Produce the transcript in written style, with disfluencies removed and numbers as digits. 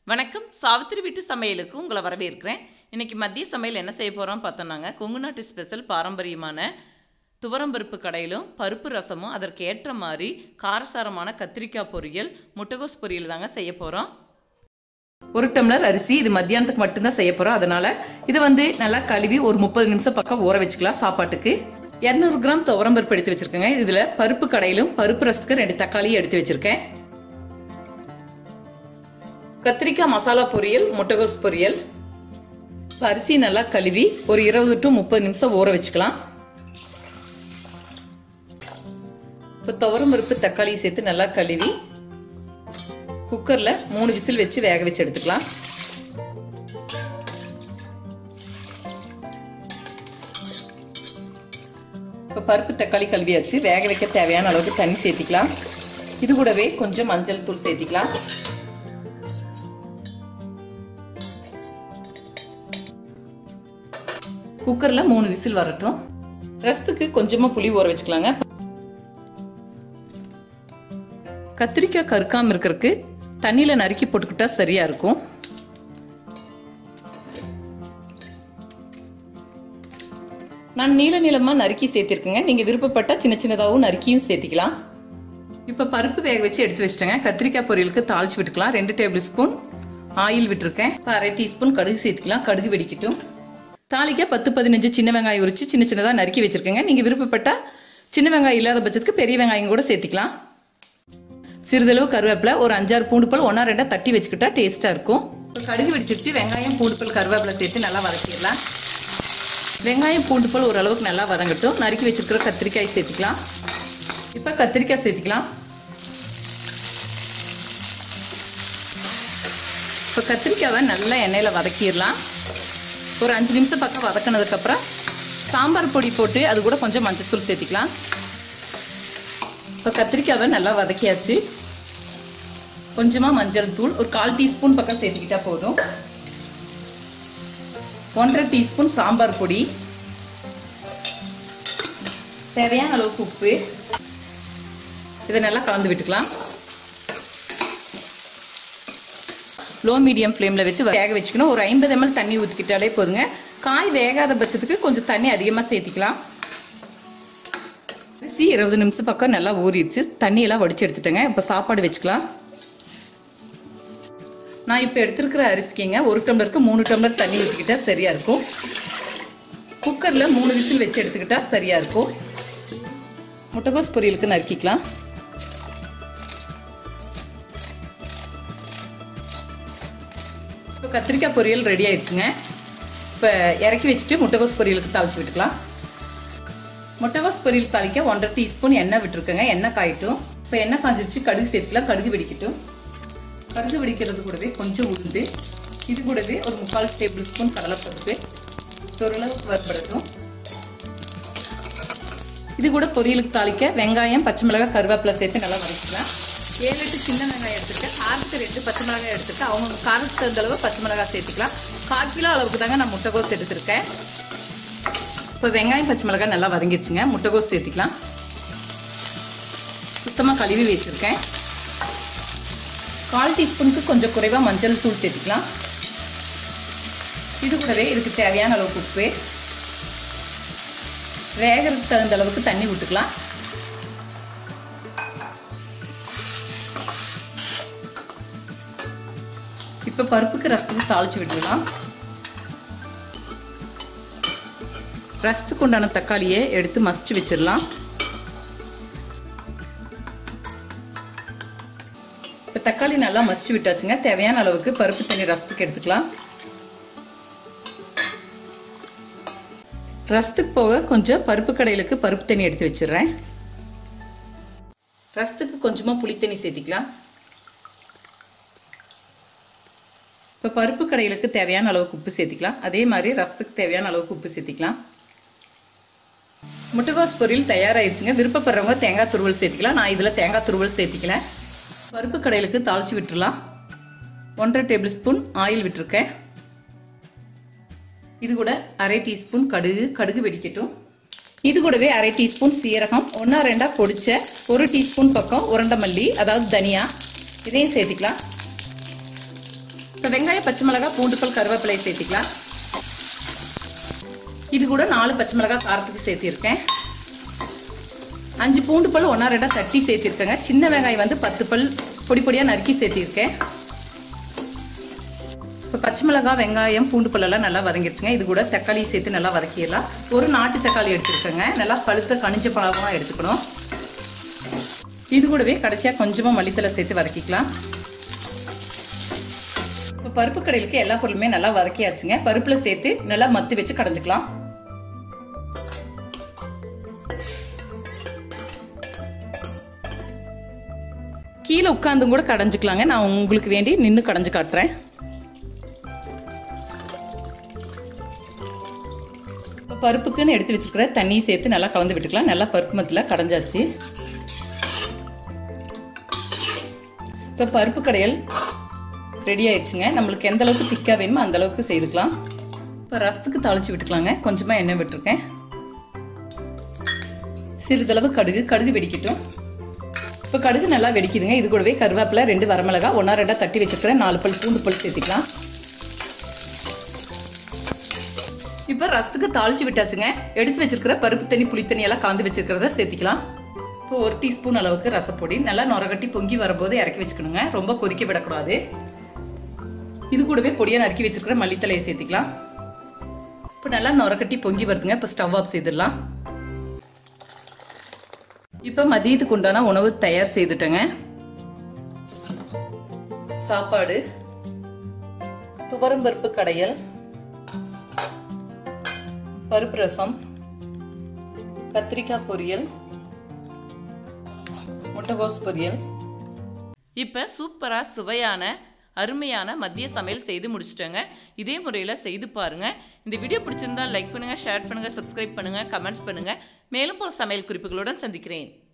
வணக்கம். சாவித்திரி வீட்டு சமையலுக்கு உங்களை வரவேற்கிறேன். இன்னைக்கு மதிய சமையல் என்ன செய்ய போகிறோம் பார்த்தோன்னாங்க, கொங்கு நாட்டு ஸ்பெஷல் பாரம்பரியமான துவரம்பருப்பு கடையிலும் பருப்பு ரசமும் அதற்கு ஏற்ற மாதிரி காரசாரமான கத்திரிக்காய் பொரியல், முட்டைகோஸ் பொரியல் தாங்க செய்ய போகிறோம். 1 டம்ளர் அரிசி, இது மத்தியானத்துக்கு மட்டும்தான் செய்ய போகிறோம். அதனால் இது நல்லா கழுவி ஒரு 30 நிமிஷம் பக்கம் ஊற வச்சுக்கலாம் சாப்பாட்டுக்கு. 200 கிராம் துவரம்பருப்பு எடுத்து வச்சுருக்கேங்க. இதில் பருப்பு கடையிலும் பருப்பு ரசத்துக்கு 2 தக்காளியும் எடுத்து வச்சுருக்கேன். கத்திரிக்காய் மசாலா பொரியல், முட்டைகோஸ் பொரியல். அரிசி நல்லா கழுவி ஒரு 20 to 30 நிமிஷம் ஊற வச்சுக்கலாம். இப்போ துவரம்பருப்பு தக்காளி சேர்த்து நல்லா கழுவி குக்கரில் 3 விசில் வச்சு வேக வச்சு எடுத்துக்கலாம். இப்போ பருப்பு தக்காளி கழுவியாச்சு. வேக வைக்க தேவையான அளவுக்கு தண்ணி சேர்த்திக்கலாம். இது கூடவே கொஞ்சம் மஞ்சள் தூள் சேர்த்திக்கலாம். குக்கரில் 3 விசில் வரட்டும். ரசத்துக்கு கொஞ்சமாக புளி ஊற வச்சுக்கலாங்க. கத்திரிக்காய் கருக்காமல் இருக்கிறதுக்கு தண்ணியில் நறுக்கி போட்டுக்கிட்டா சரியாக இருக்கும். நான் நீள நீளமாக நறுக்கி சேர்த்திருக்கேங்க. நீங்கள் விருப்பப்பட்டால் சின்ன சின்னதாகவும் நறுக்கியும் சேர்த்திக்கலாம். இப்போ பருப்பு வேக வச்சு எடுத்து வச்சிட்டேங்க. கத்திரிக்காய் பொரியலுக்கு தாளிச்சு விட்டுக்கலாம். 2 டேபிள் ஸ்பூன் ஆயில் விட்டுருக்கேன். இப்போ 1/2 டீஸ்பூன் கடுகு சேர்த்துக்கலாம். கடுகு வெடிக்கட்டும். தாளிக்க 10-15 சின்ன வெங்காயம் உரிச்சு சின்ன சின்னதாக நறுக்கி வச்சுருக்கேங்க. நீங்கள் விருப்பப்பட்டால் சின்ன வெங்காயம் இல்லாத பட்சத்துக்கு பெரிய வெங்காயம் கூட சேர்த்திக்கலாம். சிறிதளவு கருவேப்பிலை, ஒரு 5-6 பூண்டு பல் 1-2 தட்டி வச்சுக்கிட்டா டேஸ்ட்டாக இருக்கும். இப்போ கடுகு வெடிச்சிருச்சு. வெங்காயம், பூண்டு பல், கருவேப்பிலை சேர்த்து நல்லா வதக்கிடலாம். வெங்காயம், பூண்டு பல் ஓரளவுக்கு நல்லா வதங்கட்டும். நறுக்கி வச்சுருக்கிற கத்திரிக்காய் சேர்த்துக்கலாம். இப்போ கத்திரிக்காய் சேர்த்துக்கலாம். இப்போ கத்திரிக்காவை நல்லா எண்ணெயில் வதக்கிடலாம். ஒரு 5 நிமிஷம் பக்கம் வதக்கினதுக்கப்புறம் சாம்பார் பொடி போட்டு அது கூட கொஞ்சம் மஞ்சத்தூள் சேர்த்திக்கலாம். இப்போ கத்திரிக்காவை நல்லா வதக்கியாச்சு. கொஞ்சமாக மஞ்சள் தூள் ஒரு 1/4 டீஸ்பூன் பக்கம் சேர்த்துக்கிட்டா போதும். 1/2 டீஸ்பூன் சாம்பார் பொடி, தேவையான அளவுக்கு உப்பு, இதை நல்லா கலந்து விட்டுக்கலாம். லோ மீடியம் ஃப்ளேமில் வச்சு வேக வச்சுக்கணும். ஒரு 50 ml தண்ணி ஊற்றிக்கிட்டாலே போதுங்க. காய் வேகாத பட்சத்துக்கு கொஞ்சம் தண்ணி அதிகமாக சேர்த்திக்கலாம். அரிசி 20 நிமிஷம் பக்கம் நல்லா ஊறிடுச்சு. தண்ணியெல்லாம் வடித்து எடுத்துட்டேங்க. இப்போ சாப்பாடு வச்சுக்கலாம். நான் இப்போ எடுத்துருக்கிற அரிசிக்குங்க 1 டம்ளருக்கு 3 டம்ளர் தண்ணி ஊற்றிக்கிட்டா சரியாக இருக்கும். குக்கரில் 3 விசில் வச்சு எடுத்துக்கிட்டா சரியாக இருக்கும். முட்டைகோஸ் பொரியலுக்கு நறுக்கிக்கலாம். இப்போ கத்திரிக்காய் பொரியல் ரெடி ஆயிடுச்சுங்க. இப்போ இறக்கி வச்சுட்டு முட்டைகோஸ் பொரியலுக்கு தாளித்து விட்டுக்கலாம். முட்டைகோஸ் பொரியல் தாளிக்க 1/2 டீஸ்பூன் எண்ணெய் விட்டுருக்கேங்க. எண்ணெய் காயட்டும். இப்போ எண்ணெய் காஞ்சிருச்சு. கடுகு சேர்த்துக்கலாம். கடுகு வெடிக்கட்டும். கடுகு வெடிக்கிறது கூடவே கொஞ்சம் உளுந்து, இது கூடவே ஒரு 3/4 டேபிள் ஸ்பூன் கடலைப்பருப்பு ஓரளவுக்கு வறுபடட்டும். இது கூட பொரியலுக்கு தாளிக்க வெங்காயம், பச்சை மிளகாய், கருவேப்பிலை சேர்த்து நல்லா வதக்கிக்கலாம். 7-8 சின்ன வெங்காயம் எடுத்துட்டு, காரத்துக்கு 2 பச்சை மிளகாய் எடுத்துட்டு, அவங்க காரத்துக்கு தகுந்த அளவு பச்சை மிளகாய் சேர்த்துக்கலாம். 1/4 கிலோ அளவுக்கு தாங்க நான் முட்டைகோஸ் எடுத்துருக்கேன். இப்போ வெங்காயம், பச்சை மிளகாய் நல்லா வதங்கிடுச்சுங்க. முட்டைகோஸ் சேர்த்துக்கலாம். சுத்தமாக கழுவி வச்சுருக்கேன். 1/4 டீஸ்பூனுக்கு கொஞ்சம் குறைவாக மஞ்சள் தூள் சேர்த்துக்கலாம். இது கூடவே இதுக்கு தேவையான அளவுக்கு உப்பு, வேகிறதுக்கு தகுந்த அளவுக்கு தண்ணி விட்டுக்கலாம். இப்போ பருப்புக்கு ரசத்துக்கு தாளித்து விட்டுடலாம். ரசத்துக்கு உண்டான தக்காளியை எடுத்து மசிச்சு வச்சிடலாம். இப்போ தக்காளி நல்லா மசிச்சு விட்டாச்சுங்க. தேவையான அளவுக்கு பருப்பு தண்ணி ரசத்துக்கு எடுத்துக்கலாம். ரசத்துக்கு போக கொஞ்சம் பருப்பு கடையிலுக்கு பருப்பு தண்ணி எடுத்து வச்சிடுறேன். ரசத்துக்கு கொஞ்சமாக புளி தண்ணி சேர்த்திக்கலாம். இப்போ பருப்பு கடையிலுக்கு தேவையான அளவுக்கு உப்பு சேர்த்திக்கலாம். அதே மாதிரி ரசத்துக்கு தேவையான அளவுக்கு உப்பு சேர்த்திக்கலாம். முட்டைகோஸ் பொரியல் தயாராகிடுச்சுங்க. விருப்பப்படுறவங்க தேங்காய் துருவல் சேர்த்திக்கலாம். நான் இதில் தேங்காய் துருவல் சேர்த்திக்கல. பருப்பு கடையிலுக்கு தாளித்து விட்டுடலாம். 1/2 டேபிள் ஸ்பூன் ஆயில் விட்டுருக்கேன். இது கூட 1/2 டீஸ்பூன் கடுகு வெடிக்கட்டும். இது கூடவே 1/2 டீஸ்பூன் சீரகம், 1-2 பொடிச்ச 1 டீஸ்பூன் பக்கம் உருண்டை மல்லி, அதாவது தனியா, இதையும் சேர்த்துக்கலாம். இப்போ வெங்காயம், பச்சை மிளகாய், பூண்டு பல், கருவேப்பிலை சேர்த்திக்கலாம். இது கூட 4 பச்சை மிளகாய் காரத்துக்கு சேர்த்திருக்கேன். 5 பூண்டு பல் 1-2 தட்டி சேர்த்திருக்கேங்க. சின்ன வெங்காயம் வந்து 10 பல் பொடி பொடியாக நறுக்கி சேர்த்திருக்கேன். இப்போ பச்சை மிளகாய், வெங்காயம், பூண்டு பல்லெல்லாம் நல்லா வதங்கிடுச்சுங்க. இது கூட தக்காளி சேர்த்து நல்லா வதக்கிடலாம். ஒரு நாட்டு தக்காளி எடுத்துருக்கேங்க. நல்லா பழுத்த கனிஞ்ச பழமாக எடுத்துக்கணும். இது கூடவே கடைசியாக கொஞ்சமாக மல்லித்தலை சேர்த்து வதக்கிக்கலாம். இப்போ பருப்பு கடையிலுக்கு எல்லா பொருளுமே நல்லா வதக்கியாச்சுங்க. பருப்பில் சேர்த்து நல்லா மத்து வச்சு கடைஞ்சிக்கலாம். கீழே உட்காந்தும் கூட கடைஞ்சிக்கலாங்க. நான் உங்களுக்கு வேண்டி நின்று கடைஞ்சி காட்டுறேன். இப்போ பருப்புக்குன்னு எடுத்து வச்சுருக்கிற தண்ணியை சேர்த்து நல்லா கலந்து விட்டுக்கலாம். நல்லா பருப்பு மத்தில் கடைஞ்சாச்சு. இப்போ பருப்பு கடையல் ரெடி ஆயிடுச்சுங்க. நம்மளுக்கு எந்த அளவுக்கு திக்காக வேணுமோ அந்த அளவுக்கு செய்துக்கலாம். இப்போ ரசத்துக்கு தாளித்து விட்டுக்கலாங்க. கொஞ்சமாக எண்ணெய் விட்டுருக்கேன். சிறிதளவு கடுகு வெடிக்கட்டும். இப்போ கடுகு நல்லா வெடிக்குதுங்க. இது கூடவே கருவேப்பிலை, 2 வரமிளகாய், 1-2 தட்டி வச்சுருக்கிறேன், 4 பல் பூண்டு பல் சேர்த்துக்கலாம். இப்போ ரசத்துக்கு தாளித்து விட்டாச்சுங்க. எடுத்து வச்சிருக்கிற பருப்பு தண்ணி, புளி தண்ணி எல்லாம் கலந்து வச்சிருக்கிறத சேர்த்திக்கலாம். இப்போ 1 டீஸ்பூன் அளவுக்கு ரசப்பொடி நல்லா நுரகட்டி பொங்கி வரும்போது இறக்கி வச்சுக்கணுங்க. ரொம்ப கொதிக்க விடக்கூடாது. இது கூடவே பொடியாக நறுக்கி வச்சிருக்கிற மல்லித்தலையை சேர்த்திக்கலாம். இப்போ நல்லா நுரகட்டி பொங்கி வருதுங்க. இப்போ ஸ்டவ் ஆஃப் செய்திடலாம். இப்போ மதியத்துக்கு உண்டான உணவு தயார் செய்துட்டேங்க. சாப்பாடு, துவரம்பருப்பு கடையல், பருப்பு ரசம், கத்திரிக்காய் பொரியல், முட்டைகோஸ் பொரியல். இப்போ சூப்பராக சுவையான அருமையான மதிய சமையல் செய்து முடிச்சிட்டேங்க. இதே முறையில் செய்து பாருங்கள். இந்த வீடியோ பிடிச்சிருந்தால் லைக் பண்ணுங்கள், ஷேர் பண்ணுங்கள், சப்ஸ்கிரைப் பண்ணுங்கள், கமெண்ட்ஸ் பண்ணுங்கள். மேலும் பல சமையல் குறிப்புகளுடன் சந்திக்கிறேன்.